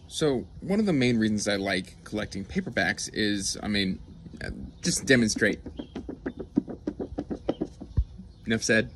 So, one of the main reasons I like collecting paperbacks is, just demonstrate. Enough said.